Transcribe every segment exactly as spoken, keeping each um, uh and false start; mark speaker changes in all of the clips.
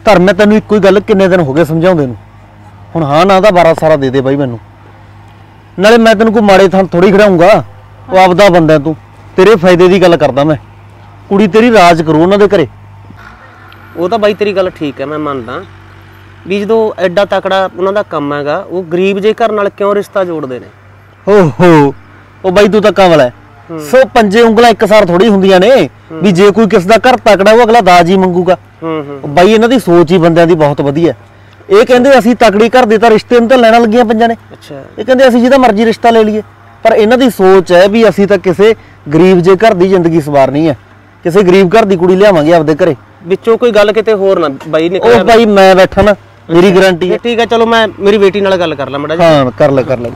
Speaker 1: ਧਰਮ ਮੈਂ ਤੈਨੂੰ ਇੱਕੋ ਹੀ ਗੱਲ ਕਿੰਨੇ ਦਿਨ ਹੋ ਗਏ ਸਮਝਾਉਂਦੇ ਨੂੰ, ਹੁਣ ਹਾਂ ਨਾ ਦਾ ਬਾਰਾਂ ਸਾਰਾ ਦੇ ਦੇ ਬਾਈ ਮੈਨੂੰ। ਨਾਲੇ ਮੈਂ ਤੈਨੂੰ ਕੋਈ ਮਾੜੇ ਥਾਂ ਥੋੜੀ ਖੜਾਉਂਗਾ, ਉਹ ਆਪਦਾ ਬੰਦਾ ਤੂੰ, ਤੇਰੇ ਫਾਇਦੇ ਦੀ ਗੱਲ ਕਰਦਾ मैं। ਕੁੜੀ ਤੇਰੀ ਰਾਜ ਕਰੂ ਉਹਨਾਂ ਦੇ ਘਰੇ।
Speaker 2: ਉਹ ਤਾਂ ਬਾਈ ਤੇਰੀ ਗੱਲ ਠੀਕ ਹੈ, ਮੈਂ ਮੰਨਦਾ ਵੀ ਜਦੋਂ ਐਡਾ ਤਕੜਾ ਉਹਨਾਂ ਦਾ ਕੰਮ ਹੈਗਾ, ਉਹ ਗਰੀਬ ਜੇ ਘਰ ਨਾਲ ਕਿਉਂ ਰਿਸ਼ਤਾ ਜੋੜਦੇ ਨੇ।
Speaker 1: ਹੋ ਹੋ ਉਹ ਬਾਈ ਤੂੰ ਤਾਂ ਕਮਲ ਹੈ। ਸੋ ਪੰਜੇ ਉਂਗਲਾਂ ਇੱਕ ਸਾਰ ਥੋੜੀ ਹੁੰਦੀਆਂ ਨੇ ਵੀ ਜੇ ਕੋਈ ਕਿਸ ਦਾ ਘਰ ਤਕੜਾ ਉਹ ਅਗਲਾ ਦਾਜ ਹੀ ਮੰਗੂਗਾ। ਬਾਈ ਇਹਨਾਂ ਦੀ ਸੋਚ ਹੀ ਬੰਦਿਆਂ ਦੀ ਬਹੁਤ ਵਧੀਆ। ਇਹ ਕਹਿੰਦੇ ਅਸੀਂ ਤਕੜੀ ਘਰ ਦੇ ਤਾਂ ਰਿਸ਼ਤੇ ਨੂੰ ਤਾਂ ਲੈਣਾ ਲੱਗੀਆਂ ਪੰਜਾਂ ਨੇ।
Speaker 2: ਅੱਛਾ, ਇਹ
Speaker 1: ਕਹਿੰਦੇ ਅਸੀਂ ਜਿਹਦਾ ਮਰਜ਼ੀ ਰਿਸ਼ਤਾ ਲੈ ਲਈਏ, ਪਰ ਇਹਨਾਂ ਦੀ ਸੋਚ ਹੈ ਵੀ ਅਸੀਂ ਤਾਂ ਕਿਸੇ ਗਰੀਬ ਜੇ ਘਰ ਦੀ ਜ਼ਿੰਦਗੀ ਸਵਾਰਨੀ ਹੈ, ਕਿਸੇ ਗਰੀਬ ਘਰ ਦੀ ਕੁੜੀ ਲਿਆਵਾਂਗੇ ਆਪਦੇ ਘਰੇ।
Speaker 2: ਵਿੱਚੋਂ ਕੋਈ ਗੱਲ ਕਿਤੇ ਹੋਰ ਨਾ ਬਾਈ ਨਿਕਲੇ।
Speaker 1: ਉਹ ਬਾਈ ਮੈਂ ਬੈਠਾ ਨਾ, ਮੇਰੀ ਗਾਰੰਟੀ ਹੈ।
Speaker 2: ਠੀਕ ਹੈ, ਚਲੋ ਮੈਂ ਮੇਰੀ ਬੇਟੀ ਨਾਲ ਗੱਲ ਕਰ ਲਾਂ ਮੜਾ ਜੀ।
Speaker 1: ਹਾਂ ਕਰ ਲੈ ਕਰ ਲੈ।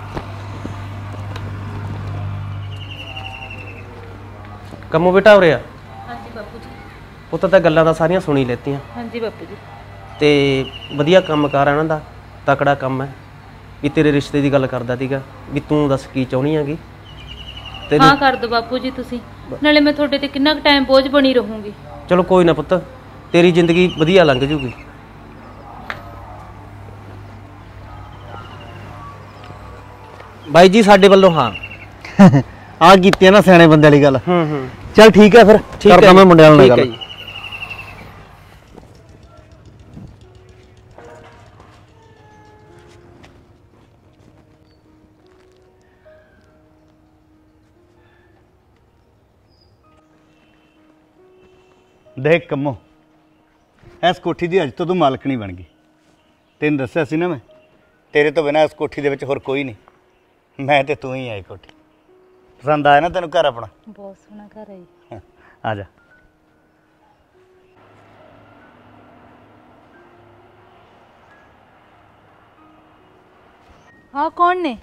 Speaker 2: ਕੰਮੋ ਬੇਟਾ ਉਰੇ ਆ। ਹਾਂਜੀ ਬਾਪੂ ਜੀ। ਪੁੱਤ ਤਾਂ ਗੱਲਾਂ ਤਾਂ ਸਾਰੀਆਂ ਸੁਣੀ ਲੈਤੀਆਂ। ਹਾਂਜੀ ਬਾਪੂ ਜੀ। ਤੇ ਵਧੀਆ ਕੰਮਕਾਰ ਇਹਨਾਂ ਦਾ, ਤਕੜਾ ਕੰਮ ਹੈ। ਵੀ ਤੇਰੇ ਰਿਸ਼ਤੇ ਦੀ ਗੱਲ ਕਰਦਾ ਸੀਗਾ, ਵੀ ਤੂੰ ਦੱਸ ਕੀ ਚਾਹੁੰਦੀ ਹੈਗੀ।
Speaker 3: ਹਾਂ ਕਰ ਦੋ ਬਾਪੂ ਜੀ ਤੁਸੀਂ, ਨਾਲੇ ਮੈਂ ਤੁਹਾਡੇ ਤੇ ਕਿੰਨਾ ਕੁ ਟਾਈਮ ਬੋਝ ਬਣੀ ਰਹੂੰਗੀ।
Speaker 2: ਚਲੋ ਕੋਈ ਨਾ ਪੁੱਤ, ਤੇਰੀ ਜ਼ਿੰਦਗੀ ਵਧੀਆ ਲੰਘ ਜੂਗੀ। ਬਾਈ ਜੀ ਸਾਡੇ ਵੱਲੋਂ ਹਾਂ।
Speaker 1: ਆ ਕੀਤੀ ਨਾ ਸਿਆਣੇ ਬੰਦੇ ਵਾਲੀ ਗੱਲ।
Speaker 2: ਹੂੰ ਹੂੰ
Speaker 1: ਚੱਲ ਠੀਕ ਹੈ ਫਿਰ, ਕਰਦਾ ਮੈਂ ਮੁੰਡਿਆਂ ਨਾਲ ਗੱਲ। ਦੇਖ ਕੰਮੋ, ਇਸ ਕੋਠੀ ਦੀ ਅੱਜ ਤੋਂ ਤੂੰ ਮਾਲਕਣੀ ਬਣ ਗਈ। ਤੈਨੂੰ ਦੱਸਿਆ ਸੀ ਨਾ ਮੈਂ, ਤੇਰੇ ਤੋਂ ਬਿਨਾਂ ਇਸ ਕੋਠੀ ਦੇ ਵਿੱਚ ਹੋਰ ਕੋਈ ਨਹੀਂ, ਮੈਂ ਤੇ ਤੂੰ ਹੀ ਆਈ ਕੋਠੀ। ਪਸੰਦ ਆਇਆ ਨਾ ਤੈਨੂੰ ਘਰ ਆਪਣਾ?
Speaker 3: ਬਹੁਤ ਸੋਹਣਾ ਘਰ ਹੈ ਜੀ।
Speaker 1: ਆ ਜਾ।
Speaker 3: ਹਾਂ ਕੌਣ ਨੇ?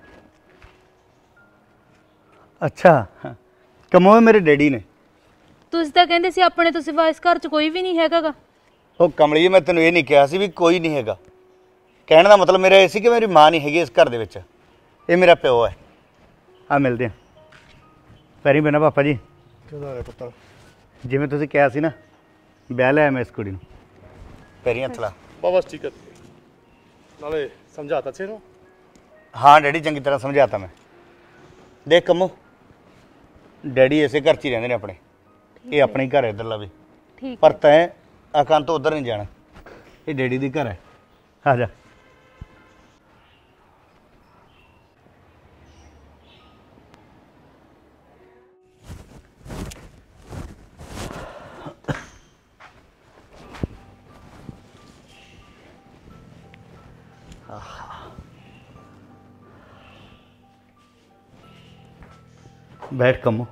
Speaker 1: ਅੱਛਾ ਕੰਮੋ, ਮੇਰੇ ਡੈਡੀ ਨੇ।
Speaker 3: ਤੁਸੀਂ ਤਾਂ ਕਹਿੰਦੇ ਸੀ ਆਪਣੇ ਤੋਂ ਸਿਵਾ ਇਸ ਘਰ 'ਚ ਕੋਈ ਵੀ ਨਹੀਂ ਹੈਗਾ।
Speaker 1: ਉਹ ਕਮਲੀਏ, ਮੈਂ ਤੈਨੂੰ ਇਹ ਨਹੀਂ ਕਿਹਾ ਸੀ ਵੀ ਕੋਈ ਨਹੀਂ ਹੈਗਾ। ਕਹਿਣ ਦਾ ਮਤਲਬ ਮੇਰਾ ਇਹ ਸੀ ਕਿ ਮੇਰੀ ਮਾਂ ਨਹੀਂ ਹੈਗੀ ਇਸ ਘਰ ਦੇ ਵਿੱਚ, ਇਹ ਮੇਰਾ ਪਿਓ ਹੈ। ਆ ਮਿਲਦੇ ਹਾਂ। ਪੈਰੀ ਬਿਨਾ ਪਾਪਾ ਜੀ। ਪੁੱਤਰ ਜਿਵੇਂ ਤੁਸੀਂ ਕਿਹਾ ਸੀ ਨਾ, ਵਿਆਹ ਲਿਆ ਮੈਂ ਇਸ ਕੁੜੀ ਨੂੰ। ਪੈਰੀ ਹੱਥ ਲਾ।
Speaker 4: ਬਸ ਠੀਕ ਹੈ, ਨਾਲੇ ਸਮਝਾਤਾ ਸੀ ਇਹਨੂੰ?
Speaker 1: ਹਾਂ ਡੈਡੀ, ਚੰਗੀ ਤਰ੍ਹਾਂ ਸਮਝਾਤਾ ਮੈਂ। ਦੇਖ ਕੰਮੋ, ਡੈਡੀ ਇਸੇ ਘਰ 'ਚ ਹੀ ਰਹਿੰਦੇ ਨੇ ਆਪਣੇ, ਇਹ ਆਪਣੇ ਘਰ ਹੈ ਇੱਧਰਲਾ ਵੀ। ਪਰ ਤੈਂ ਅਕਾਂਤ ਤੋਂ ਉੱਧਰ ਨਹੀਂ ਜਾਣਾ, ਇਹ ਡੈਡੀ ਦੀ ਘਰ ਹੈ। ਆ ਜਾ। बैठ कमो।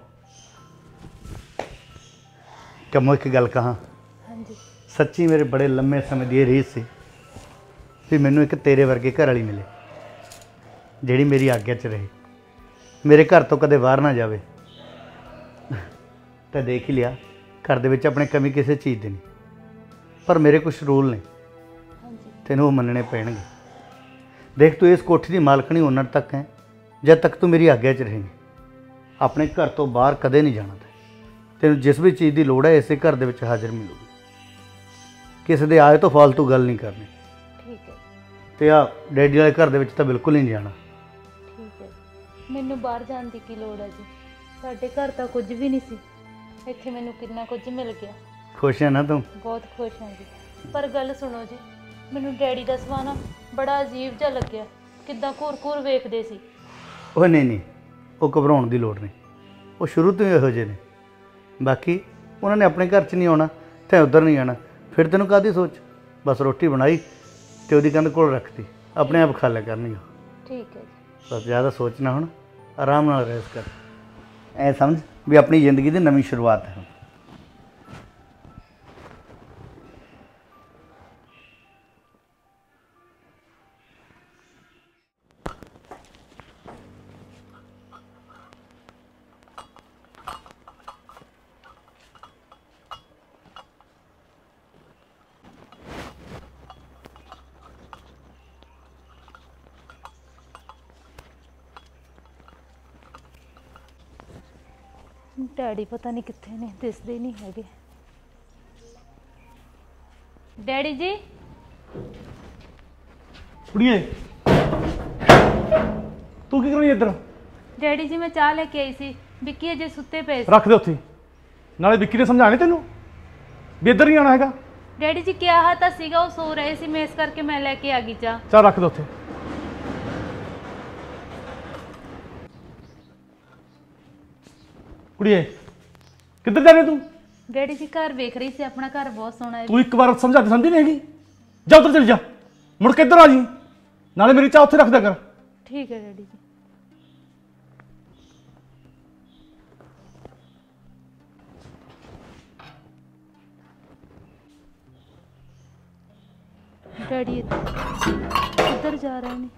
Speaker 1: कमो एक गल कहा, सच्ची मेरे बड़े लंबे समय की रीस सी भी मैनू एक तेरे वर्गे घर वाली मिले, जिहड़ी मेरी आग्या च रहे, मेरे घर तो कदे बाहर ना जावे। तो देख ही लिया, घर दे विच अपने कमी किसी चीज़ की नहीं, पर मेरे कुछ रूल ने, तैनूं वो मनने पैणगे। देख तू इस कोठी की मालकनी उन्ना तक है जब तक तू मेरी आग्या च रहेंगी। अपने घर तो बाहर कदे नहीं जाना। तेन जिस भी चीज़ की लोड़ है इसे घर दे विच हाजिर मिलूगी, किसी दे आए तो फालतू गल नहीं करनी। ठीक है। ते आ डैडी वाले घर दे विच तां बिल्कुल नहीं जाना।
Speaker 3: ठीक है। मैनू बाहर जाने की की लोड़ है जी, साडे घर तां कुछ भी नहीं सी, इत्थे मैनू कितना कुछ मिल गया।
Speaker 1: खुश है ना तू?
Speaker 3: बहुत खुश हाँ जी। पर गल सुनो जी, मैनू डैडी दा सुभाऽ ना बड़ा अजीब जिहा लग्या, किद्दां घूर घूर वेखदे सी।
Speaker 1: ओह नहीं नहीं, वो घबराउण दी लोड़ नहीं, वो शुरू तो ही इहो ਜਿਹੇ ने। बाकी उन्होंने अपने घर च नहीं आना, ते उधर नहीं आना। फिर तेनों काहदी सोच, बस रोटी बनाई तो उसकी कंध कोल रखती, अपने आप खा लिया करनी।
Speaker 3: ठीक है।
Speaker 1: बस ज़्यादा सोचना, हुण आराम नाल रेस कर, ऐ समझ भी अपनी जिंदगी की नवीं शुरुआत है।
Speaker 3: डैडी पता नहीं कित्थे ने, दिसदे नहीं हैगे। ਡੈਡੀ ਜੀ
Speaker 4: ਕੁੜੀਏ ਤੂੰ ਕੀ ਕਰਨੀ ਇੱਧਰ?
Speaker 3: ਡੈਡੀ ਜੀ ਮੈਂ ਚਾਹ ਲੈ ਕੇ ਆਈ ਸੀ, ਵਿੱਕੀ ਅਜੇ ਸੁੱਤੇ ਪਏ ਸੀ।
Speaker 4: ਰੱਖ ਦੇ ਉੱਥੇ। ਨਾਲੇ ਵਿੱਕੀ ਨੇ ਸਮਝਾਣੇ ਤੈਨੂੰ ਵੀ ਇੱਧਰ ਨਹੀਂ ਆਉਣਾ ਹੈਗਾ।
Speaker 3: ਡੈਡੀ ਜੀ ਕਿਹਾ ਤਾਂ ਸੀਗਾ, ਉਹ ਸੋ ਰਹੇ ਸੀ, ਮੈਂ ਇਸ ਕਰਕੇ ਮੈਂ ਲੈ ਕੇ ਆ ਗਈ ਚਾਹ।
Speaker 4: ਚੱਲ ਰੱਖ ਦੇ ਉੱਥੇ। ਕੁੜੀਏ ਕਿੱਧਰ ਜਾ ਰਹੀ ਤੂੰ?
Speaker 3: ਡੈਡੀ ਜੀ ਘਰ ਵੇਖ ਰਹੀ ਸੀ, ਆਪਣਾ ਘਰ ਬਹੁਤ ਸੋਹਣਾ ਹੈ।
Speaker 4: ਤੂੰ ਇੱਕ ਵਾਰ ਸਮਝਾ ਕੇ ਸਮਝੀ ਨਹੀਂ ਹੈਗੀ। ਜਾ ਉੱਧਰ ਚਲੀ ਜਾ, ਮੁੜ ਕੇ ਇੱਧਰ ਆ ਜੀ। ਨਾਲੇ ਮੇਰੀ ਚਾਹ ਉੱਥੇ ਰੱਖ ਦਿਆ ਕਰ।
Speaker 3: ਠੀਕ ਹੈ ਡੈਡੀ ਜੀ। ਡੈਡੀ ਕਿੱਧਰ ਜਾ ਰਹੇ ਨੇ?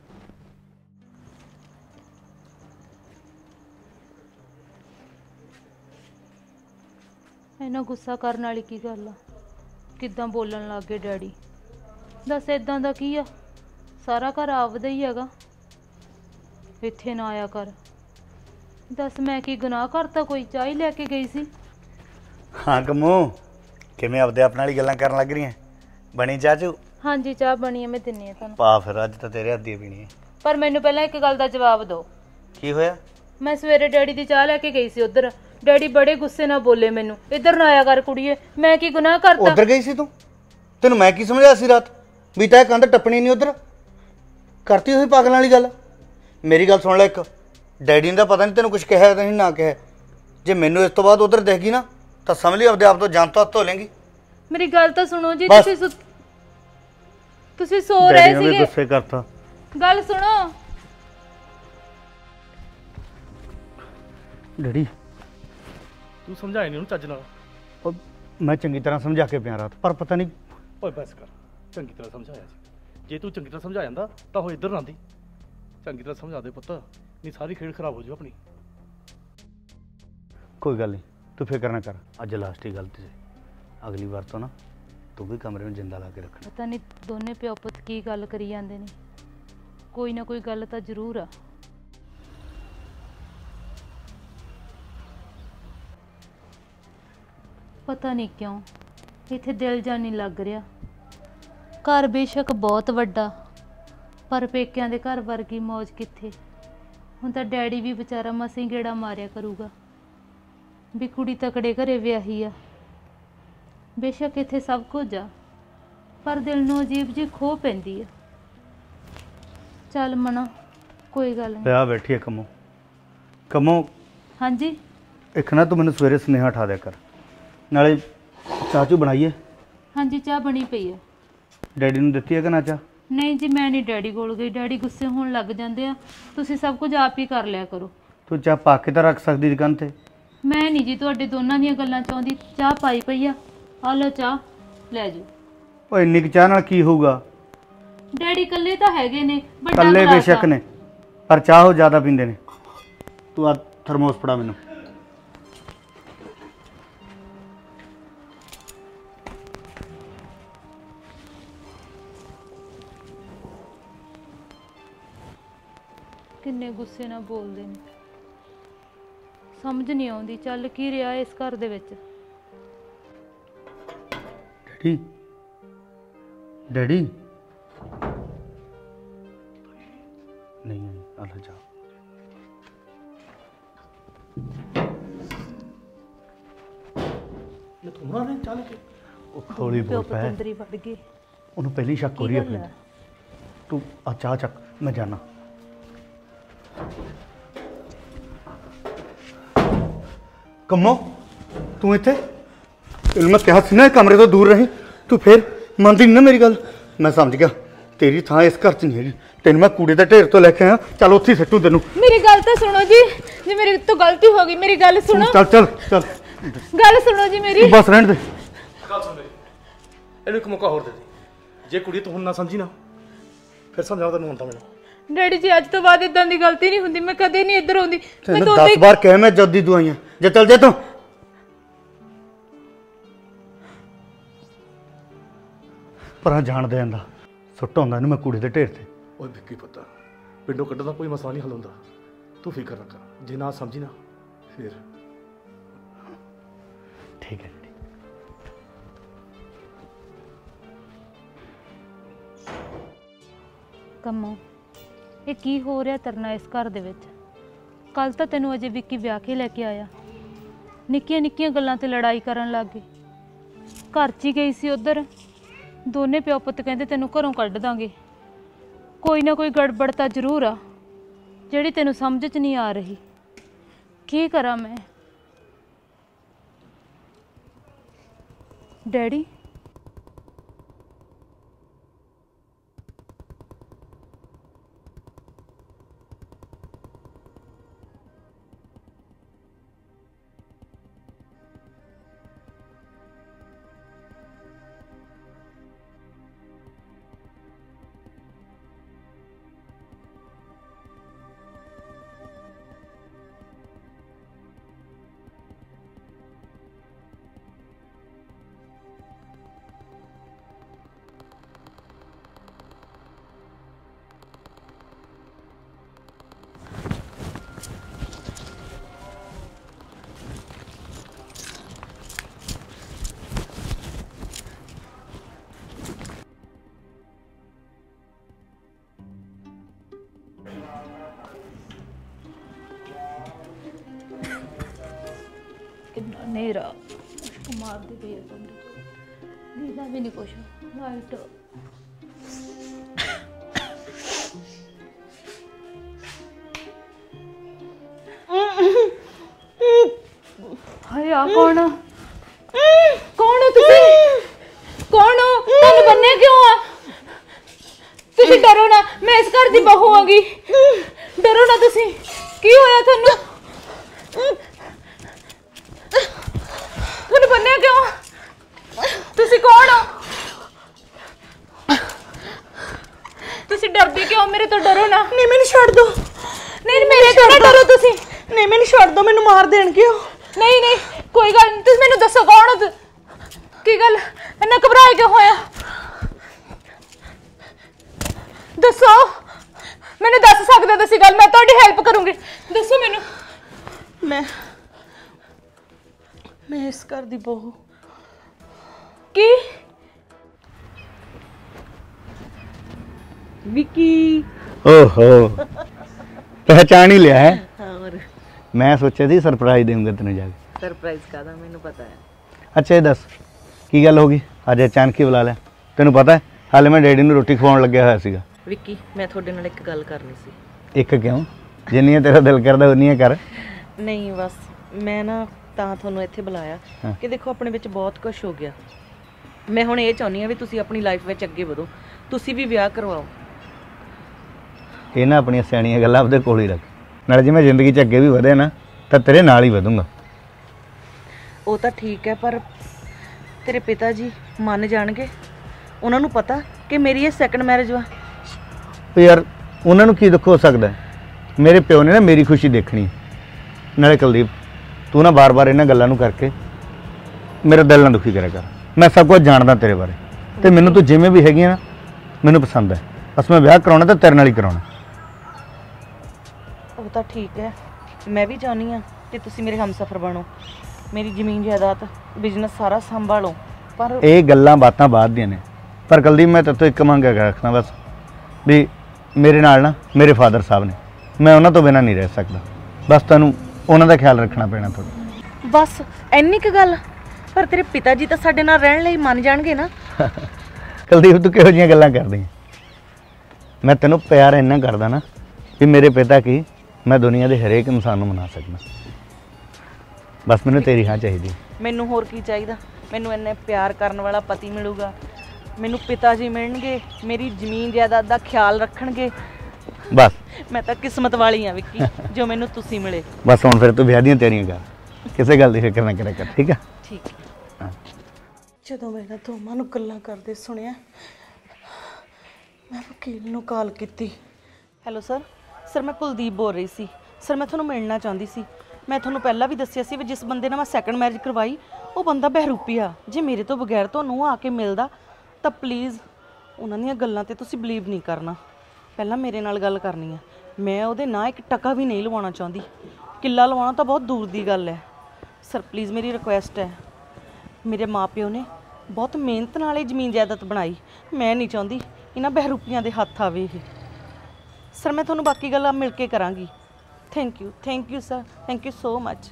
Speaker 3: ਇਹਨਾਂ ਗੁੱਸਾ ਕਰਨ ਵਾਲੀ ਕੀ ਗੱਲ ਆ? ਕਿੱਦਾਂ ਬੋਲਣ ਲੱਗ ਗਏ ਡੈਡੀ। ਦੱਸ ਇਦਾਂ ਦਾ ਕੀ ਆ? ਸਾਰਾ ਘਰ ਆਪਦਾ ਹੀ ਹੈਗਾ, ਇੱਥੇ ਨਾ ਆਇਆ ਕਰ। ਦੱਸ ਮੈਂ ਕੀ ਗੁਨਾਹ ਕਰਤਾ? ਕੋਈ ਚਾਹ ਹੀ ਲੈ ਕੇ ਗਈ ਸੀ।
Speaker 1: ਹਾਂ ਕੰਮੋ, ਕਿਵੇਂ ਆਪਦੇ ਆਪਣੇ ਵਾਲੀ ਗੱਲਾਂ ਕਰਨ ਲੱਗ ਰਹੀਆਂ? ਬਣੀ ਚਾਚੂ?
Speaker 3: ਹਾਂਜੀ ਚਾਹ ਬਣੀ ਹੈ, ਮੈਂ ਦਿੰਨੀ ਆ ਤੁਹਾਨੂੰ।
Speaker 1: ਪਾ ਫਿਰ, ਅੱਜ ਤਾਂ ਤੇਰੇ ਹੱਥ ਦੀ ਪੀਣੀ ਹੈ।
Speaker 3: ਪਰ ਮੈਨੂੰ ਪਹਿਲਾਂ ਇੱਕ ਗੱਲ ਦਾ ਜਵਾਬ ਦਿਓ।
Speaker 1: ਕੀ ਹੋਇਆ?
Speaker 3: ਮੈਂ ਸਵੇਰੇ ਡੈਡੀ ਦੀ ਚਾਹ ਲੈ ਕੇ ਗਈ ਸੀ ਉੱਧਰ, ਡੈਡੀ ਬੜੇ ਗੁੱਸੇ ਨਾਲ ਬੋਲੇ ਮੈਨੂੰ, ਇੱਧਰ ਨਾ ਆਇਆ ਕਰ ਕੁੜੀਏ। ਮੈਂ ਕੀ ਗੁਨਾਹ ਕਰਤਾ?
Speaker 1: ਉੱਧਰ ਗਈ ਸੀ ਤੂੰ? ਤੈਨੂੰ ਮੈਂ ਕੀ ਸਮਝਾਇਆ ਸੀ ਰਾਤ ਵੀ ਤਾਂ ਇਹ ਕੰਧ ਟੱਪਣੀ ਨਹੀਂ? ਉੱਧਰ ਕਰਤੀ ਹੋਈ ਪਾਗਲਾਂ ਵਾਲੀ ਗੱਲ। ਮੇਰੀ ਗੱਲ ਸੁਣ ਲੈ, ਇੱਕ ਡੈਡੀ ਨੇ ਤਾਂ ਪਤਾ ਨਹੀਂ ਤੈਨੂੰ ਕੁਝ ਕਿਹਾ ਤਾਂ ਨਹੀਂ ਨਾ ਕਿਹਾ। ਜੇ ਮੈਨੂੰ ਇਸ ਤੋਂ ਬਾਅਦ ਉੱਧਰ ਦੇਖ ਗਈ ਨਾ ਤਾਂ ਸਮਝ ਲਈ ਆਪਦੇ ਆਪ ਤੋਂ ਜਾਨ ਤੋਂ ਹੱਥ ਧੋ ਲੇਂਗੀ।
Speaker 3: ਮੇਰੀ ਗੱਲ ਤਾਂ ਸੁਣੋ ਜੀ।
Speaker 1: ਬਸ।
Speaker 3: ਤੁਸੀਂ ਸੁ- ਤੁਸੀਂ ਸੋ ਰਹੇ ਸੀਗੇ।
Speaker 1: ਗੁੱਸੇ ਕਰਤਾ।
Speaker 3: ਗੱਲ ਸੁਣੋ
Speaker 1: ਡੈਡੀ
Speaker 4: ਤੂੰ ਸਮਝਾਏ ਨਹੀਂ ਉਹਨੂੰ ਚੱਜ ਨਾਲ।
Speaker 1: ਉਹ ਮੈਂ ਚੰਗੀ ਤਰ੍ਹਾਂ ਸਮਝਾ ਕੇ ਪਿਆ ਰਾਤ, ਪਰ ਪਤਾ ਨਹੀਂ।
Speaker 4: ਓਏ ਬਸ ਕਰ, ਚੰਗੀ ਤਰ੍ਹਾਂ ਸਮਝਾਇਆ ਸੀ। ਜੇ ਤੂੰ ਚੰਗੀ ਤਰ੍ਹਾਂ ਸਮਝਾ ਜਾਂਦਾ ਤਾਂ ਉਹ ਇੱਧਰ ਨਾ ਆਉਂਦੀ। ਚੰਗੀ ਤਰ੍ਹਾਂ ਸਮਝਾ ਦੇ ਪੁੱਤ, ਨਹੀਂ ਸਾਰੀ ਖੇਡ ਖਰਾਬ ਹੋ ਜਾਊ ਆਪਣੀ।
Speaker 1: ਕੋਈ ਗੱਲ ਨਹੀਂ, ਤੂੰ ਫਿਕਰ ਨਾ ਕਰ। ਅੱਜ ਲਾਸਟ ਹੀ ਗਲਤੀ ਸੀ, ਅਗਲੀ ਵਾਰ ਤੋਂ ਨਾ ਤੂੰ ਵੀ ਕਮਰੇ ਨੂੰ ਜਿੰਦਾ ਲਾ ਕੇ ਰੱਖਣਾ।
Speaker 3: ਪਤਾ ਨਹੀਂ ਦੋਨੇ ਪਿਓ ਪੁੱਤ ਕੀ ਗੱਲ ਕਰੀ ਜਾਂਦੇ ਨੇ। ਕੋਈ ਨਾ ਕੋਈ ਗੱਲ ਤਾਂ ਜ਼ਰੂਰ ਆ। ਪਤਾ ਨਹੀਂ ਕਿਉਂ ਇੱਥੇ ਦਿਲ ਜਾ ਨਹੀਂ ਲੱਗ ਰਿਹਾ। ਘਰ ਬੇਸ਼ੱਕ ਬਹੁਤ ਵੱਡਾ, ਪਰ ਪੇਕਿਆਂ ਦੇ ਘਰ ਵਰਗੀ ਮੌਜ ਕਿੱਥੇ। ਹੁਣ ਤਾਂ ਡੈਡੀ ਵੀ ਵਿਚਾਰਾ ਮਸੀਂ ਗੇੜਾ ਮਾਰਿਆ ਕਰੂਗਾ ਵੀ ਕੁੜੀ ਤਕੜੇ ਘਰੇ ਵਿਆਹੀ ਆ। ਬੇਸ਼ੱਕ ਇੱਥੇ ਸਭ ਕੁਝ ਆ, ਪਰ ਦਿਲ ਨੂੰ ਅਜੀਬ ਜਿਹੀ ਖੋਹ ਪੈਂਦੀ ਆ। ਚੱਲ ਮਨਾ, ਕੋਈ ਗੱਲ ਨਹੀਂ।
Speaker 1: ਆ ਬੈਠੀ ਹੈ ਕੰਮੋ। ਕੰਮੋ
Speaker 3: ਹਾਂਜੀ
Speaker 1: ਇੱਕ ਨਾ ਤੂੰ ਮੈਨੂੰ ਸਵੇਰੇ ਸੁਨੇਹਾ ਉਠਾ ਦਿਆ ਕਰ, ਨਾਲੇ ਚਾਚੂ ਬਣਾਈਏ।
Speaker 3: ਹਾਂਜੀ ਚਾਹ ਬਣੀ ਪਈ ਆ।
Speaker 1: ਡੈਡੀ ਨੂੰ ਦਿੱਤੀ ਹੈ ਕਿ ਨਾ ਚਾਹ?
Speaker 3: ਨਹੀਂ ਜੀ ਮੈਂ ਨਹੀਂ ਡੈਡੀ ਕੋਲ ਗਈ, ਡੈਡੀ ਗੁੱਸੇ ਹੋਣ ਲੱਗ ਜਾਂਦੇ ਆ। ਤੁਸੀਂ ਸਭ ਕੁਝ ਆਪ ਹੀ ਕਰ ਲਿਆ ਕਰੋ।
Speaker 1: ਤੂੰ ਚਾਹ ਪਾ ਕੇ ਤਾਂ ਰੱਖ ਸਕਦੀ ਦੁਕਾਨ ਤੇ।
Speaker 3: ਮੈਂ ਨਹੀਂ ਜੀ ਤੁਹਾਡੇ ਦੋਨਾਂ ਦੀਆਂ ਗੱਲਾਂ ਚਾਹੁੰਦੀ। ਚਾਹ ਪਾਈ ਪਈ ਆ, ਆ ਲਓ ਚਾਹ, ਲੈ ਜਾਓ।
Speaker 1: ਉਹ ਇੰਨੀ ਕੁ ਚਾਹ ਨਾਲ ਕੀ ਹੋਊਗਾ?
Speaker 3: ਡੈਡੀ ਇਕੱਲੇ ਤਾਂ ਹੈਗੇ ਨੇ, ਵੱਡਾ
Speaker 1: ਇਕੱਲੇ
Speaker 3: ਗਲਾਸ
Speaker 1: ਬੇਸ਼ੱਕ
Speaker 3: ਆ।
Speaker 1: ਨੇ, ਪਰ ਚਾਹ ਉਹ ਜ਼ਿਆਦਾ ਪੀਂਦੇ ਨੇ। ਤੂੰ ਆ ਥਰਮੋਸ ਫੜਾ ਮੈਨੂੰ।
Speaker 3: ਕਿੰਨੇ ਗੁੱਸੇ ਨਾਲ ਬੋਲਦੇ ਨੇ, ਸਮਝ ਨਹੀਂ ਆਉਂਦੀ ਚੱਲ ਕੀ ਰਿਹਾ ਇਸ ਘਰ ਦੇ ਵਿੱਚ।
Speaker 1: ਡੈਡੀ ਡੈਡੀ ਨਹੀਂ ਨਹੀਂ ਆ ਲੈ ਜਾ।
Speaker 4: ਇਹ ਤੂੰ ਨਾ ਦੇ ਚੱਲ ਕੇ।
Speaker 1: ਉਹ ਹੌਲੀ
Speaker 3: ਪਿਓ
Speaker 1: ਬੋਲ ਪੈ,
Speaker 3: ਪਤੰਦਰੀ ਵੱਢ ਗਏ।
Speaker 1: ਉਹਨੂੰ ਪਹਿਲੀ ਸ਼ੱਕ ਹੋ
Speaker 3: ਕੀ
Speaker 1: ਰਹੀ ਹੈ
Speaker 3: ਗੱਲ
Speaker 1: ਆਪਣੇ
Speaker 3: ਆ?
Speaker 1: ਤੇ। ਤੂੰ ਆ ਚਾਹ ਚੱਕ, ਮੈਂ ਜਾਣਾ। ਕੰਮੋ ਤੂੰ ਇੱਥੇ? ਤੈਨੂੰ ਮੈਂ ਕਿਹਾ ਸੀ ਨਾ ਇਹ ਕਮਰੇ ਤੋਂ ਦੂਰ ਰਹੀ, ਤੂੰ ਫਿਰ ਮੰਨਦੀ ਨਹੀਂ ਨਾ ਮੇਰੀ ਗੱਲ। ਮੈਂ ਸਮਝ ਗਿਆ ਤੇਰੀ ਥਾਂ ਇਸ ਘਰ 'ਚ ਨਹੀਂ ਹੈਗੀ। ਤੈਨੂੰ ਮੈਂ ਕੂੜੇ ਦਾ ਢੇਰ ਤੋਂ ਲੈ ਕੇ ਆਇਆ, ਚੱਲ ਉੱਥੇ ਹੀ ਸਿੱਟੂ ਤੈਨੂੰ।
Speaker 3: ਮੇਰੀ ਗੱਲ ਤਾਂ ਸੁਣੋ ਜੀ, ਜੀ ਮੇਰੀ ਤੋਂ ਗਲਤੀ ਹੋ ਗਈ, ਮੇਰੀ ਗੱਲ ਸੁਣੋ।
Speaker 1: ਚੱਲ ਚੱਲ ਚੱਲ
Speaker 3: ਗੱਲ ਸੁਣੋ ਜੀ ਮੇਰੀ।
Speaker 1: ਤੂੰ ਬਸ ਰਹਿਣ ਦੇ।
Speaker 4: ਗੱਲ ਸੁਣ ਮੇਰੀ, ਇਹਨੂੰ ਇੱਕ ਮੌਕਾ ਹੋਰ ਦੇ ਦੇ। ਜੇ ਕੁੜੀ ਤੂੰ ਹੁਣ ਨਾ ਸਮਝੀ ਨਾ, ਫਿਰ ਸਮਝਾਉ ਤੈਨੂੰ ਹੁੰਦਾ ਮੈਨੂੰ।
Speaker 3: ਡੈਡੀ ਜੀ ਅੱਜ ਤੋਂ ਬਾਅਦ ਇਦਾਂ ਦੀ ਗਲਤੀ ਨਹੀਂ ਹੁੰਦੀ, ਮੈਂ ਕਦੇ ਨਹੀਂ ਇੱਧਰ ਆਉਂਦੀ। ਮੈਂ
Speaker 1: ਤੈਨੂੰ
Speaker 3: ਤਾਂ
Speaker 1: ਦਸ ਵਾਰ ਕਹਿ ਮੈਂ ਜਦ ਦੀ ਦੁਆਈਆਂ, ਜੇ ਚੱਲ ਜਾ ਤੂੰ। ਪਰਾਂ ਜਾਣ ਦੇ ਜਾਂਦਾ, ਸੁੱਟ ਆਉਂਦਾ ਇਹਨੂੰ ਮੈਂ ਕੂੜੇ ਦੇ ਢੇਰ ਤੇ।
Speaker 4: ਓਏ ਵਿੱਕੀ ਪੁੱਤ, ਪਿੰਡੋਂ ਕੱਢਣ ਦਾ ਕੋਈ ਮਸਲਾ ਨਹੀਂ ਹੱਲ ਹੁੰਦਾ। ਤੂੰ ਫਿਕਰ ਨਾ ਕਰ, ਜੇ ਨਾ ਸਮਝੀ ਨਾ ਫਿਰ।
Speaker 1: ਠੀਕ ਹੈ
Speaker 3: ਕੰਮੋਂ ਇਹ ਕੀ ਹੋ ਰਿਹਾ ਤੇਰੇ ਨਾਲ ਇਸ ਘਰ ਦੇ ਵਿੱਚ? ਕੱਲ ਤਾਂ ਤੈਨੂੰ ਅਜੇ ਵਿੱਕੀ ਵਿਆਹ ਕੇ ਲੈ ਕੇ ਆਇਆ, ਨਿੱਕੀਆਂ ਨਿੱਕੀਆਂ ਗੱਲਾਂ ਤੇ ਲੜਾਈ ਕਰਨ ਲੱਗ ਗਏ। ਘਰ 'ਚ ਹੀ ਗਈ ਸੀ ਉੱਧਰ, ਦੋਨੇ ਪਿਓ ਪੁੱਤ ਕਹਿੰਦੇ ਤੈਨੂੰ ਘਰੋਂ ਕੱਢ ਦਾਂਗੇ। ਕੋਈ ਨਾ ਕੋਈ ਗੜਬੜ ਤਾਂ ਜ਼ਰੂਰ ਆ ਜਿਹੜੀ ਤੈਨੂੰ ਸਮਝ 'ਚ ਨਹੀਂ ਆ ਰਹੀ। ਕੀ ਕਰਾਂ ਮੈਂ? ਡੈਡੀ कितना नेरा मार दे भैया कमरे दीदा भी नहीं कुछ लाइट हाय आ कौन कौन हो तुसी कौन हो तुम बन्ने क्यों आ तुसी डरो ना मैं इस घर दी बहू आगी डरो ना तुसी की होया थानू तुम बन्ने क्यों तुसी कौन हो तुसी डरदे क्यों मेरे तो डरो ना
Speaker 5: नहीं मैंने छोड़ दो
Speaker 3: नहीं मेरे तो ना डरो तुसी
Speaker 5: नहीं मैंने छोड़ दो मैंने मार देणगे हो
Speaker 3: नहीं नहीं कोई गल नहीं तुसी मैनू दसो कौन हो तु- की गल इन्ना घबराए क्यों होया दसो मैनू दस सकदे तुसी गल मैं तुहाडी हेल्प करूंगी दसो मैनू
Speaker 5: मैं मैं इस घर दी बहू
Speaker 3: की
Speaker 5: विकी
Speaker 1: ओहो पहचान ही लिया है।
Speaker 5: और
Speaker 1: मैं सोचा थी सरप्राइज दूंगा तेन जाके।
Speaker 5: सरप्राइज का था मैंने पता है।
Speaker 1: अच्छा ये दस की गल होगी अज अचानक ही बुला लिया तेन पता है हाले मैं डैडी ਨੂੰ ਰੋਟੀ ਖਵਾਉਣ ਲੱਗਿਆ ਹੋਇਆ ਸੀਗਾ।
Speaker 5: विकी मैं ਤੁਹਾਡੇ ਨਾਲ ਇੱਕ ਗੱਲ ਕਰਨੀ ਸੀ।
Speaker 1: ਇੱਕ ਕਿਉਂ ਜਿੰਨੀਆਂ ਤੇਰਾ ਦਿਲ ਕਰਦਾ ਉਨੀਆਂ ਕਰ।
Speaker 5: ਨਹੀਂ ਬਸ ਮੈਂ ਨਾ ਤਾਂ ਤੁਹਾਨੂੰ ਇੱਥੇ ਬੁਲਾਇਆ
Speaker 1: ਹਾਂ।
Speaker 5: ਕਿ ਦੇਖੋ ਆਪਣੇ ਵਿੱਚ ਬਹੁਤ ਕੁਝ ਹੋ ਗਿਆ। ਮੈਂ ਹੁਣ ਇਹ ਚਾਹੁੰਦੀ ਆ ਵੀ ਤੁਸੀਂ ਆਪਣੀ ਲਾਈਫ ਵਿੱਚ ਅੱਗੇ ਵਧੋ ਤੁਸੀਂ ਵੀ ਵਿਆਹ ਕਰਵਾਓ।
Speaker 1: ਇਹ ਨਾ ਆਪਣੀਆਂ ਸਿਆਣੀਆਂ ਗੱਲਾਂ ਆਪਦੇ ਕੋਲ ਹੀ ਰੱਖ ਨਾਲੇ ਜੇ ਮੈਂ ਜ਼ਿੰਦਗੀ 'ਚ ਅੱਗੇ ਵੀ ਵਧਿਆ ਨਾ ਤਾਂ ਤੇਰੇ ਨਾਲ ਹੀ ਵਧੂੰਗਾ।
Speaker 5: ਉਹ ਤਾਂ ਠੀਕ ਹੈ ਪਰ ਤੇਰੇ ਪਿਤਾ ਜੀ ਮੰਨ ਜਾਣਗੇ ਉਹਨਾਂ ਨੂੰ ਪਤਾ ਕਿ ਮੇਰੀ ਇਹ ਸੈਕੰਡ ਮੈਰਿਜ ਵਾ।
Speaker 1: ਉਹ ਯਾਰ ਉਹਨਾਂ ਨੂੰ ਕੀ ਦੁੱਖ ਹੋ ਸਕਦਾ ਹੈ? ਮੇਰੇ ਪਿਓ ਨੇ ਨਾ ਮੇਰੀ ਖੁਸ਼ੀ ਦੇਖਣੀ ਨਾਲੇ ਕੁਲਦੀਪ ਤੂੰ ਨਾ ਬਾਰ-ਬਾਰ ਇਹਨਾਂ ਗੱਲਾਂ ਨੂੰ ਕਰਕੇ ਮੇਰਾ ਦਿਲ ਨਾ ਦੁਖੀ ਕਰਿਆ ਕਰ। ਮੈਂ ਸਭ ਕੁਝ ਜਾਣਦਾ ਤੇਰੇ ਬਾਰੇ ਤੇ ਮੈਨੂੰ ਤੂੰ ਜਿਵੇਂ ਵੀ ਹੈਗੀ ਆ ਨਾ ਮੈਨੂੰ ਪਸੰਦ ਹੈ। ਬਸ ਮੈਂ ਵਿਆਹ ਕਰਾਉਣਾ ਤਾਂ ਤੇਰੇ ਨਾਲ ਹੀ ਕਰਾਉਣਾ।
Speaker 5: ਉਹ ਤਾਂ ਠੀਕ ਹੈ ਮੈਂ ਵੀ ਚਾਹੁੰਦੀ ਆ ਕਿ ਤੁਸੀਂ ਮੇਰੇ ਹਮਸਫਰ ਬਣੋ ਮੇਰੀ ਜ਼ਮੀਨ ਜਾਇਦਾਦ ਬਿਜ਼ਨਸ ਸਾਰਾ ਸੰਭਾਲੋ ਪਰ
Speaker 1: ਇਹ ਗੱਲਾਂ ਬਾਤਾਂ ਬਾਅਦ ਦੀਆਂ ਨੇ ਪਰ ਕੁਲਦੀਪ ਮੈਂ ਤੇਰੇ ਤੋਂ ਇੱਕ ਮੰਗ ਰੱਖਣਾ ਬਸ ਵੀ ਮੇਰੇ ਨਾਲ ਨਾ ਮੇਰੇ ਫਾਦਰ ਸਾਹਿਬ ਨੇ ਮੈਂ ਉਹਨਾਂ ਤੋਂ ਬਿਨਾਂ ਨਹੀਂ ਰਹਿ ਸਕਦਾ। ਬਸ ਤੁਹਾਨੂੰ ਉਹਨਾਂ ਦਾ ਖਿਆਲ ਰੱਖਣਾ ਪੈਣਾ ਤੁਹਾਡਾ।
Speaker 5: ਬਸ ਇੰਨੀ ਕੁ ਗੱਲ ਪਰ ਤੇਰੇ ਪਿਤਾ ਜੀ ਤਾਂ ਸਾਡੇ ਨਾਲ ਰਹਿਣ ਲਈ ਮੰਨ ਜਾਣਗੇ ਨਾ।
Speaker 1: ਕੁਲਦੀਪ ਤੂੰ ਕਿਹੋ ਜਿਹੀਆਂ ਗੱਲਾਂ ਕਰਦੀ ਹੈ? ਮੈਂ ਤੈਨੂੰ ਪਿਆਰ ਇੰਨਾ ਕਰਦਾ ਨਾ ਵੀ ਮੇਰੇ ਪਿਤਾ ਕੀ ਮੈਂ ਦੁਨੀਆ ਦੇ ਹਰੇਕ ਇਨਸਾਨ ਨੂੰ ਮਨਾ ਸਕਦਾ। ਬਸ ਮੈਨੂੰ ਤੇਰੀ ਹਾਂ ਚਾਹੀਦੀ।
Speaker 5: ਮੈਨੂੰ ਹੋਰ ਕੀ ਚਾਹੀਦਾ ਮੈਨੂੰ ਇੰਨੇ ਪਿਆਰ ਕਰਨ ਵਾਲਾ ਪਤੀ ਮਿਲੂਗਾ ਮੈਨੂੰ ਪਿਤਾ ਜੀ ਮਿਲਣਗੇ ਮੇਰੀ ਜ਼ਮੀਨ ਜਾਇਦਾਦ ਦਾ ਖਿਆਲ ਰੱਖਣਗੇ।
Speaker 1: ਬਸ
Speaker 5: ਮੈਂ ਤਾਂ ਕਿਸਮਤ ਵਾਲੀ ਆ ਵਿੱਕੀ ਜੋ ਮੈਨੂੰ ਤੁਸੀਂ ਮਿਲੇ।
Speaker 1: ਬਸ ਹੁਣ ਫਿਰ ਤੂੰ ਵਿਆਹ ਦੀਆਂ ਤਿਆਰੀਆਂ ਕਰ ਕਿਸੇ ਗੱਲ ਦੀ ਫਿਕਰ ਨਾ ਕਰਿਆ ਕਰ ਠੀਕ ਆ।
Speaker 5: ਠੀਕ ਹੈ। ਜਦੋਂ ਮੈਂ ਇਹਨਾਂ ਦੋਵਾਂ ਨੂੰ ਗੱਲਾਂ ਕਰਦੇ ਸੁਣਿਆ ਮੈਂ ਵਕੀਲ ਨੂੰ ਕਾਲ ਕੀਤੀ। ਹੈਲੋ ਸਰ ਸਰ ਮੈਂ ਕੁਲਦੀਪ ਬੋਲ ਰਹੀ ਸੀ। ਸਰ ਮੈਂ ਤੁਹਾਨੂੰ ਮਿਲਣਾ ਚਾਹੁੰਦੀ ਸੀ। ਮੈਂ ਤੁਹਾਨੂੰ ਪਹਿਲਾਂ ਵੀ ਦੱਸਿਆ ਸੀ ਵੀ ਜਿਸ ਬੰਦੇ ਨਾਲ ਮੈਂ ਸੈਕੰਡ ਮੈਰਿਜ ਕਰਵਾਈ ਉਹ ਬੰਦਾ ਬਹਿਰੂਪੀ ਆ। ਜੇ ਮੇਰੇ ਤੋਂ ਬਗੈਰ ਤੁਹਾਨੂੰ ਆ ਕੇ ਮਿਲਦਾ ਤਾਂ ਪਲੀਜ਼ ਉਹਨਾਂ ਦੀਆਂ ਗੱਲਾਂ ਤੇ ਤੁਸੀਂ ਬਲੀਵ ਨਹੀਂ ਕਰਨਾ। ਪਹਿਲਾਂ ਮੇਰੇ ਨਾਲ ਗੱਲ ਕਰਨੀ ਆ। ਮੈਂ ਉਹਦੇ ਨਾਂ ਇੱਕ ਟਕਾ ਵੀ ਨਹੀਂ ਲਵਾਉਣਾ ਚਾਹੁੰਦੀ। ਕਿੱਲਾ ਲਵਾਉਣਾ ਤਾਂ ਬਹੁਤ ਦੂਰ ਦੀ ਗੱਲ ਹੈ। ਸਰ ਪਲੀਜ਼ ਮੇਰੀ ਰਿਕੁਐਸਟ ਹੈ। ਮੇਰੇ ਮਾਪਿਓ ਨੇ ਬਹੁਤ ਮਿਹਨਤ ਨਾਲ ਇਹ ਜ਼ਮੀਨ ਜਾਇਦਾਦ ਬਣਾਈ। ਮੈਂ ਨਹੀਂ ਚਾਹੁੰਦੀ ਇਹਨਾਂ ਬਹਿਰੂਪੀਆਂ ਦੇ ਹੱਥ ਆਵੇ ਇਹ। ਸਰ ਮੈਂ ਤੁਹਾਨੂੰ ਬਾਕੀ ਗੱਲਾਂ ਮਿਲ ਕੇ ਕਰਾਂਗੀ। Thank you thank you sir, thank you so much.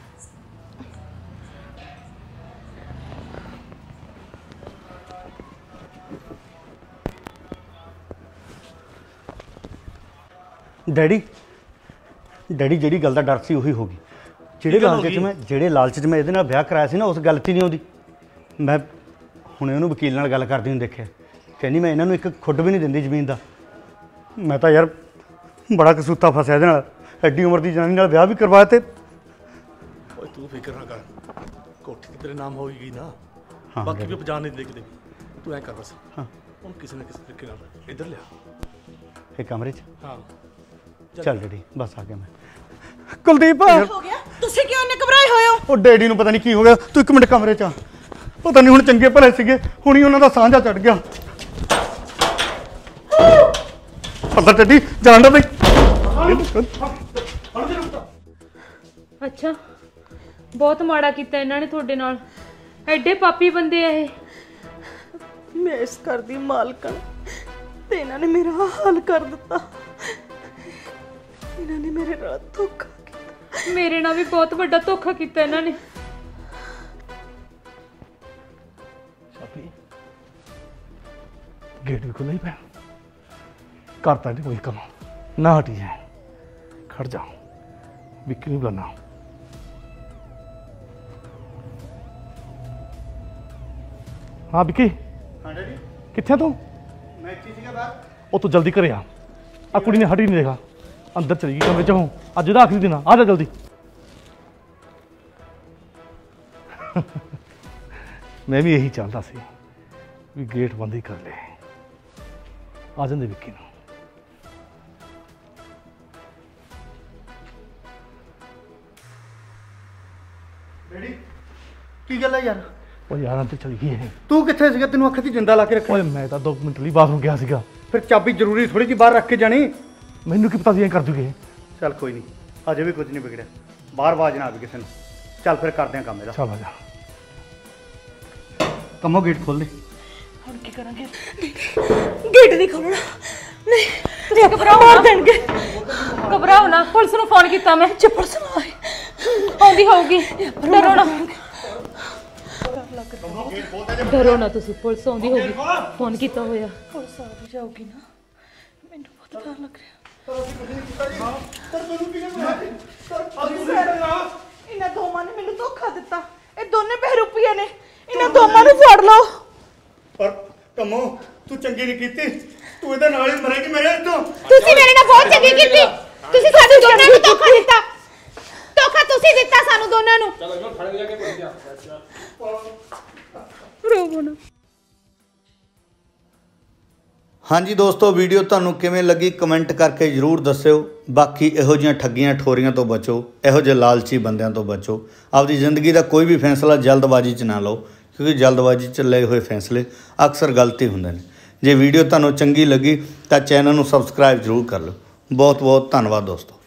Speaker 1: Daddy daddy ਜਿਹੜੀ ਗੱਲ ਦਾ ਡਰ ਸੀ ਉਹੀ ਹੋ ਗਈ। ਜਿਹੜੇ ਲਾਲਚ 'ਚ ਮੈਂ ਜਿਹੜੇ ਲਾਲਚ 'ਚ ਮੈਂ ਇਹਦੇ ਨਾਲ ਵਿਆਹ ਕਰਾਇਆ ਸੀ ਨਾ, ਉਸ ਗੱਲ 'ਚ ਹੀ ਨਹੀਂ ਆਉਂਦੀ। ਮੈਂ ਹੁਣੇ ਉਹਨੂੰ ਵਕੀਲ ਨਾਲ ਗੱਲ ਕਰਦੀ ਨੂੰ ਦੇਖਿਆ, ਕਹਿੰਦੀ ਮੈਂ ਇਹਨਾਂ ਨੂੰ ਇੱਕ ਖੁੱਡ ਵੀ ਨਹੀਂ ਦਿੰਦੀ ਜ਼ਮੀਨ ਦਾ। ਮੈਂ ਤਾਂ ਯਾਰ ਬੜਾ ਕਸੂਤਾ ਫਸਿਆ ਇਹਦੇ ਨਾਲ। ਐਡੀ ਉਮਰ ਦੀ ਜਨਾਨੀ ਨਾਲ ਵਿਆਹ ਵੀ ਕਰਵਾਇਆ ਤੇ
Speaker 4: ਓਏ ਤੂੰ ਫਿਕਰ ਨਾ ਕਰ, ਕੋਠੀ ਤੇ ਤੇਰੇ ਨਾਮ ਹੋਏਗੀ ਨਾ।
Speaker 1: ਹਾਂ
Speaker 4: ਬਾਕੀ ਵੀ ਪਛਾਣ ਨਹੀਂ ਦੇਖਦੇ। ਤੂੰ ਐ ਕਰ ਬਸ,
Speaker 1: ਹਾਂ
Speaker 4: ਹੁਣ ਕਿਸੇ ਨਾ ਕਿਸੇ ਤਰੀਕੇ ਨਾਲ ਇੱਧਰ ਲਿਆ।
Speaker 1: ਇਹ ਕਮਰੇ 'ਚ
Speaker 4: ਹਾਂ
Speaker 1: ਚੱਲ ਡੈਡੀ, ਬਸ ਆ ਗਿਆ ਮੈਂ। ਕੁਲਦੀਪ
Speaker 5: ਹੋ ਗਿਆ, ਤੁਸੀਂ ਕਿਉਂ ਇੰਨੇ ਘਬਰਾਏ ਹੋਏ ਹੋ?
Speaker 1: ਉਹ ਡੈਡੀ ਨੂੰ ਪਤਾ ਨਹੀਂ ਕੀ ਹੋ ਗਿਆ। ਤੂੰ ਇੱਕ ਮਿੰਟ ਕਮਰੇ 'ਚ ਆ। ਪਤਾ ਨਹੀਂ ਹੁਣ ਚੰਗੇ ਭਲੇ ਸੀਗੇ, ਹੁਣੀ ਉਹਨਾਂ ਦਾ ਸਾਂਝਾ ਚੜ ਗਿਆ। ਪਤਾ ਡੈਡੀ ਜਾਣਦਾ ਬਈ।
Speaker 3: ਅੱਛਾ, ਬਹੁਤ ਮਾੜਾ ਕੀਤਾ ਇਹਨਾਂ ਨੇ ਤੁਹਾਡੇ ਨਾਲ। ਐਡੇ ਪਾਪੀ ਬੰਦੇ ਆ ਇਹ।
Speaker 5: ਮੈਂ ਇਸ ਘਰ ਦੀ ਮਾਲਕਣ ਤੇ ਇਹਨਾਂ ਨੇ ਮੇਰਾ ਹਾਲ ਕਰ ਦਿੱਤਾ। ਇਹਨਾਂ ਨੇ ਮੇਰੇ ਨਾਲ ਧੋਖਾ ਕੀਤਾ।
Speaker 3: ਮੇਰੇ ਨਾਲ ਵੀ ਬਹੁਤ ਵੱਡਾ ਧੋਖਾ ਕੀਤਾ ਇਹਨਾਂ ਨੇ।
Speaker 4: ਸ਼ਾਪੀ ਗੇਟ ਵੀ ਖੁੱਲ੍ਹਾ ਹੀ ਪਿਆ। ਕਰਤਾ ਨਹੀਂ ਕੋਈ ਕੰਮ ਨਾ ਹਟੀ ਜਾਏ। ਖੜ ਜਾ, ਵਿੱਕੀ ਨੂੰ ਬੁਲਾਣਾ। ਹਾਂ ਵਿੱਕੀ,
Speaker 1: ਹਾਂ ਡੈਡੀ,
Speaker 4: ਕਿੱਥੇ ਤੂੰ?
Speaker 1: ਮੈਂ ਇੱਥੇ ਸੀਗਾ ਬਾਹਰ।
Speaker 4: ਉਹ ਤੂੰ ਜਲਦੀ ਘਰੇ ਆ। ਆ ਕੁੜੀ ਨੇ ਹਟੀ ਨਹੀਂ ਦੇਖਾ, ਅੰਦਰ ਚਲੀ ਗਈ ਕਮਰੇ 'ਚ। ਹੂੰ ਅੱਜ ਦਾ ਆਖਰੀ ਦਿਨ ਆ, ਆ ਜਾ ਜਲਦੀ। ਮੈਂ ਵੀ ਇਹੀ ਚਾਹੁੰਦਾ ਸੀ ਵੀ ਗੇਟ ਬੰਦ ਹੀ ਕਰ ਲੈ। ਆ ਜਾਂਦੇ ਵਿੱਕੀ ਨੂੰ।
Speaker 1: ਡੈਡੀ ਕੀ ਗੱਲ ਹੈ ਯਾਰ?
Speaker 4: ਉਹ ਯਾਰ ਅੰਦਰ ਚਲੀ ਗਈ ਇਹ।
Speaker 1: ਤੂੰ ਕਿੱਥੇ ਸੀਗਾ? ਤੈਨੂੰ ਅੱਖ 'ਚ ਜਿੰਦਾ ਲਾ ਕੇ ਰੱਖਿਆ।
Speaker 4: ਓਏ ਮੈਂ ਤਾਂ ਦੋ ਮਿੰਟ ਲਈ ਬਾਥਰੂਮ ਗਿਆ ਸੀਗਾ।
Speaker 1: ਫਿਰ ਚਾਬੀ ਜ਼ਰੂਰੀ ਥੋੜੀ ਜਿਹੀ ਬਾਹਰ ਰੱਖ ਕੇ ਜਾਣੀ।
Speaker 4: ਮੈਨੂੰ ਕੀ ਪਤਾ ਸੀ ਐਂ ਕਰ ਦੂਗੇ।
Speaker 1: ਚੱਲ ਕੋਈ ਨਹੀਂ, ਅਜੇ ਵੀ ਕੁਝ ਨਹੀਂ ਵਿਗੜਿਆ। ਬਾਹਰ ਆਵਾਜ਼ ਨਾ ਆਵੇ ਕਿਸੇ ਨੂੰ। ਚੱਲ ਫਿਰ ਕਰਦੇ ਹਾਂ ਕੰਮ ਇਹਦਾ।
Speaker 4: ਚੱਲ ਆ ਜਾ।
Speaker 1: ਕੰਮੋ ਗੇਟ ਖੋਲ ਦੇ।
Speaker 5: ਹੁਣ ਕੀ ਕਰਾਂਗੇ? ਗੇਟ ਨਹੀਂ ਖੋਲਣਾ। ਨਹੀਂ ਤੁਸੀਂ ਘਬਰਾਓ ਮਾਰ ਦੇਣਗੇ।
Speaker 3: ਘਬਰਾਓ ਨਾ, ਪੁਲਿਸ ਨੂੰ ਫੋਨ ਕੀਤਾ ਮੈਂ।
Speaker 5: ਜੇ ਪੁਲਿਸ ਨਾ ਆਏ
Speaker 3: ਆਉਂਦੀ ਹੋਊਗੀ, ਡਰੋ ਨਾ। ਡਰੋ ਨਾ ਤੁਸੀਂ, ਪੁਲਿਸ ਆਉਂਦੀ ਹੋਊਗੀ, ਫੋਨ ਕੀਤਾ ਹੋਇਆ।
Speaker 5: ਪੁਲਿਸ ਆ ਵੀ ਜਾਊਗੀ ਨਾ, ਮੈਨੂੰ ਬਹੁਤ ਡਰ ਲੱਗ ਰਿਹਾ। ਇਹਨਾਂ ਦੋਵਾਂ ਨੇ ਮੈਨੂੰ ਧੋਖਾ ਦਿੱਤਾ। ਇਹ ਦੋਨੇ ਬਹਿਰੂਪੀਏ ਨੇ। ਇਹਨਾਂ ਦੋਵਾਂ ਨੂੰ ਫੜ ਲਓ।
Speaker 1: ਪਰ ਕੰਮੋ ਤੂੰ ਚੰਗੀ ਨਹੀਂ ਕੀਤੀ। ਤੂੰ ਇਹਦੇ ਨਾਲ ਹੀ ਮਰੇਗੀ ਮੇਰੇ ਤੋਂ।
Speaker 6: ਤੁਸੀਂ ਮੇਰੇ ਨਾਲ ਬਹੁਤ ਚੰਗੀ ਕੀਤੀ। ਤੁਸੀਂ ਸਾਨੂੰ ਦੋਨਾਂ ਨੂੰ ਧੋਖਾ ਦਿੱਤਾ। ਧੋਖਾ ਤੁਸੀਂ ਦਿੱਤਾ ਸਾਨੂੰ ਦੋਨਾਂ ਨੂੰ। ਚਲੋ ਜੋ ਫੜ ਜਾ ਕੇ ਪੁੱਛ ਜਾ।
Speaker 5: ਰੋਵੋ ਨਾ।
Speaker 1: ਹਾਂਜੀ ਦੋਸਤੋ, ਵੀਡੀਓ ਤੁਹਾਨੂੰ ਕਿਵੇਂ ਲੱਗੀ ਕਮੈਂਟ ਕਰਕੇ ਜ਼ਰੂਰ ਦੱਸਿਓ। ਬਾਕੀ ਇਹੋ ਜਿਹੀਆਂ ਠੱਗੀਆਂ ਠੋਰੀਆਂ ਤੋਂ ਬਚੋ, ਇਹੋ ਜਿਹੇ ਲਾਲਚੀ ਬੰਦਿਆਂ ਤੋਂ ਬਚੋ। ਆਪਦੀ ਜ਼ਿੰਦਗੀ ਦਾ ਕੋਈ ਵੀ ਫੈਸਲਾ ਜਲਦਬਾਜ਼ੀ 'ਚ ਨਾ ਲਓ, ਕਿਉਂਕਿ ਜਲਦਬਾਜ਼ੀ 'ਚ ਲਏ ਹੋਏ ਫੈਸਲੇ ਅਕਸਰ ਗਲਤੀ ਹੁੰਦੇ ਨੇ। ਜੇ ਵੀਡੀਓ ਤੁਹਾਨੂੰ ਚੰਗੀ ਲੱਗੀ ਤਾਂ ਚੈਨਲ ਨੂੰ ਸਬਸਕ੍ਰਾਈਬ ਜ਼ਰੂਰ ਕਰ ਲਓ। ਬਹੁਤ ਬਹੁਤ ਧੰਨਵਾਦ ਦੋਸਤੋ।